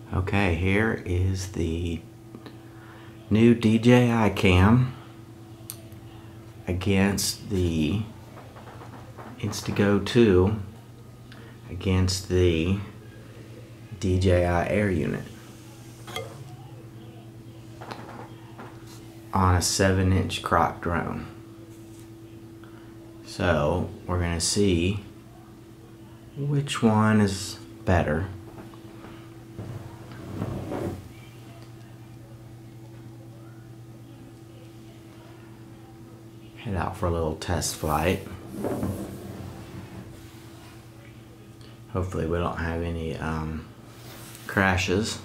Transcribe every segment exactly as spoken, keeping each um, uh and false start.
Okay, here is the new D J I cam against the Instago two against the D J I Air unit on a seven inch crop drone. So we're gonna see which one is better. Head out for a little test flight. Hopefully we don't have any um, crashes.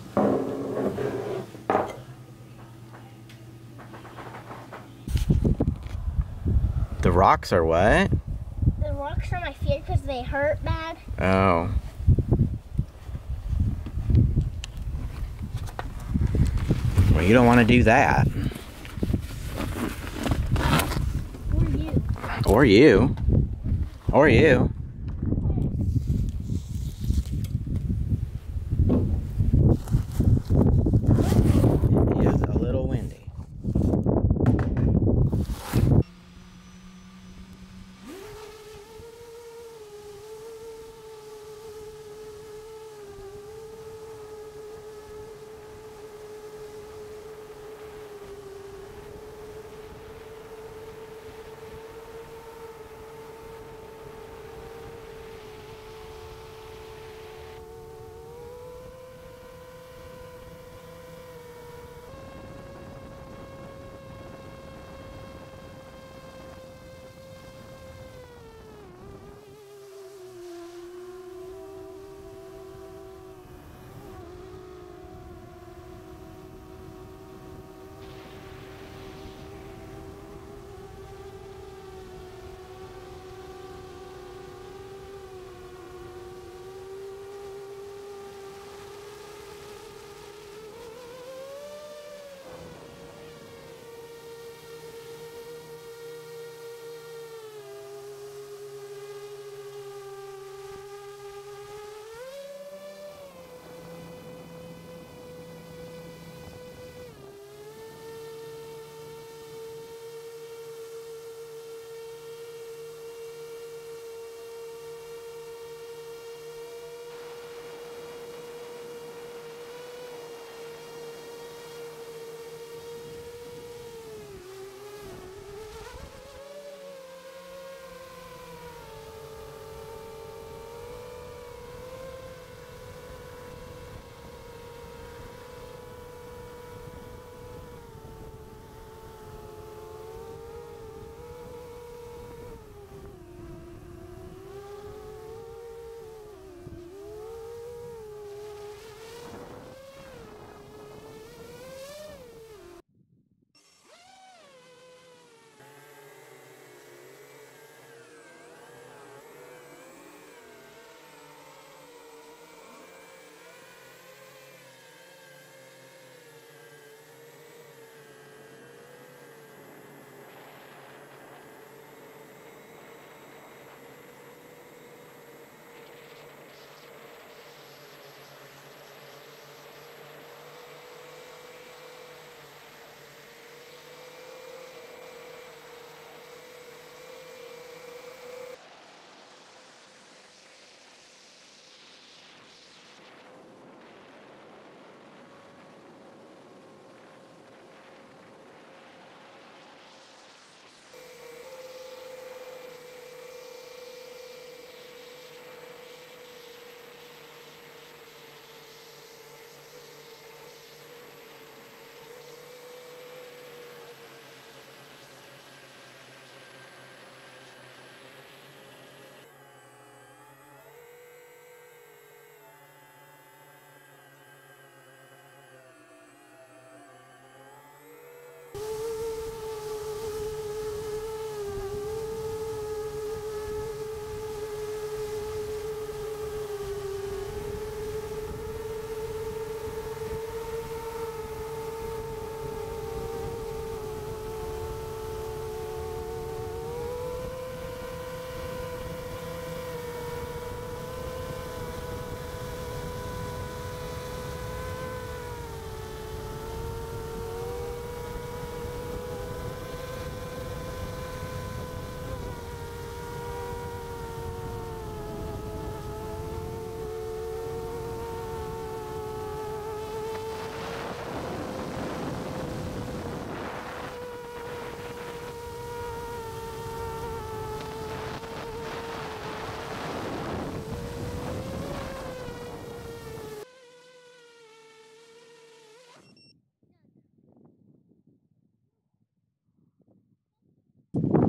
The rocks are what? The rocks on my feet because they hurt bad. Oh. Well, you don't want to do that. Or you. Or you. Or you. It is a little windy.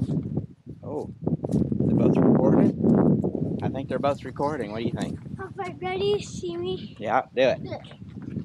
Oh, they're both recording? I think they're both recording. What do you think? Alright, ready? See me? Yeah, do it. Look.